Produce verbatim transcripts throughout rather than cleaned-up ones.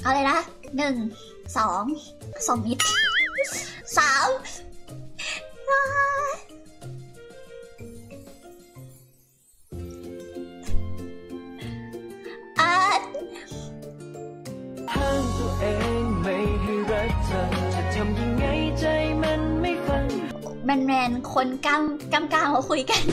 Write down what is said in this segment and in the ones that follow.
เอาเลยนะหนึ่งสองสองนิดสามอาห้ามตัวเองไม่ให้รักเธอจะทำยังไงใจมันไม่ฟังแมนแมนคนกล้ามกล้ามกล้ามมาคุยกัน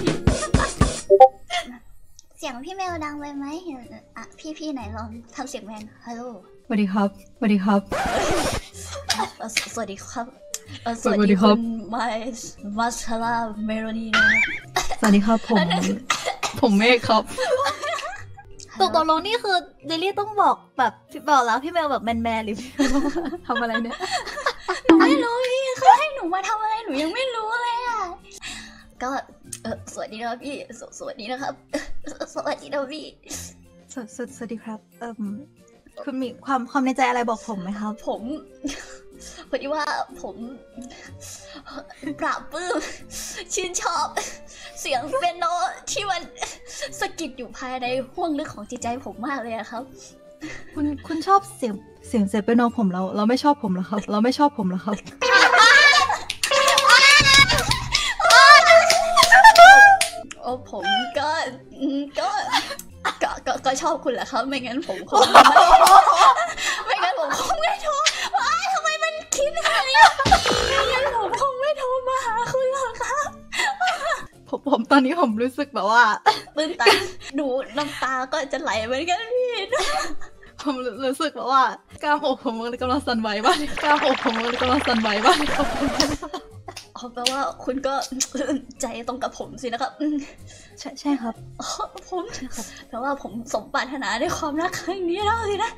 เสียงพี่เมลดังไปไหมอ่ะพี่พี่ไหนลองทำเสียงแมนฮัลโหลสวัสดีครับสวัสดีครับสวัสดีครับสวัสดีคุณมามาชาลาเมโลนีนะสวัสดีครับผมผมเมฆครับตกตกลงนี่คือเดลี่ต้องบอกแบบบอกแล้วพี่เมลแบบแมนแมนหรือทำอะไรเนี่ยหนูไม่รู้พี่เขาให้หนูมาทำอะไรหนูยังไม่รู้เลยอ่ะก็เออสวัสดีนะพี่สวัสดีนะครับสวัสดีนะพี่สวัสดีสวัสดีครับเอ่อคุณมีความความในใจอะไรบอกผมไหมครับผมพอดีว่าผมปราบปลื้มชื่นชอบเสียงเปียโนที่มันสะกิดอยู่ภายในห้วงลึกของจิตใจผมมากเลยครับคุณคุณชอบเสียงเสียงเสียงเปียโนผมเราเราไม่ชอบผมหรอครับเราไม่ชอบผมหรอครับโอ้ผมก็ก็ก็ก็ก็ชอบคุณแหละครับไม่งั้นผมคงไม่งั้นผมคงไม่โทรว้ายทำไมมันคิดอะไรอ่ะไม่งั้นผมคงไม่โทรมาหาคุณหรอกครับผมผมตอนนี้ผมรู้สึกแบบว่าตื่นตันดูน้ำตาก็จะไหลเหมือนกันพี่ผมรู้สึกแบบว่ากล้ามอกผมกำลังสั่นไหวบ้างกล้ามอกผมกำลังสั่นไหวบ้างอ๋อแปลว่าคุณก็ใจตรงกับผมสินะครับใช่ใช่ครับอ๋อผมใช่ครับแปลว่าผมสมปรารถนาในความรักครั้งนี้แล้วสินะ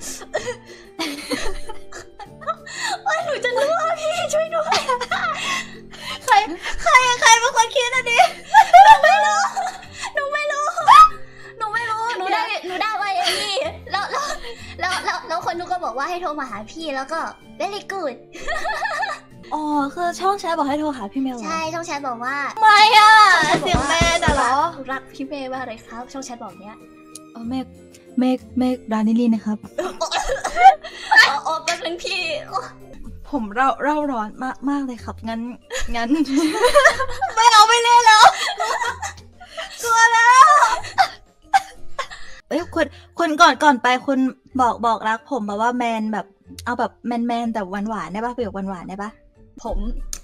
ว่าหนูจะรู้ว่าพี่ช่วยด้วยใครใครใครเป็นคนคิดอันนี้หนูไม่รู้หนูไม่รู้หนูไม่รู้หนูได้หนูได้ว่าอย่างนี้แล้วแล้วแล้วแล้วแล้วคนนู้นก็บอกว่าให้โทรมาหาพี่แล้วก็ very good อ๋อคือช่องแชทบอกให้โทรหาพี่เมลใช่ช่องแชทบอกว่าไม่อ่ะเสียงแม่น่ะเหรอรักพี่เมย์ว่าอะไรครับช่องแชทบอกเนี้ยอ๋อเมฆเมฆเมฆรานิลีนะครับอ๋ออ๋อแป๊บนึงพี่ผมเร่าเร่าร้อนมากมากเลยครับงั้นงั้นไม่เอาไม่เล่นแล้วกลัวแล้วเอ้ยคุณคุณก่อนก่อนไปคุณบอกบอกรักผมแบบว่าแมนแบบเอาแบบแมนแมนแต่หวานหวานได้ปะประโยคหวานหวานได้ปะผม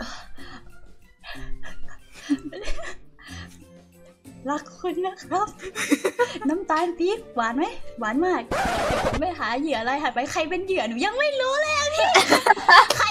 รักคุณนะครับน้ำตาลปี๊บหวานไหมหวานมากผมไม่หาเหยื่ออะไรหายไปใครเป็นเหยื่อหนูยังไม่รู้เลยพี่ใคร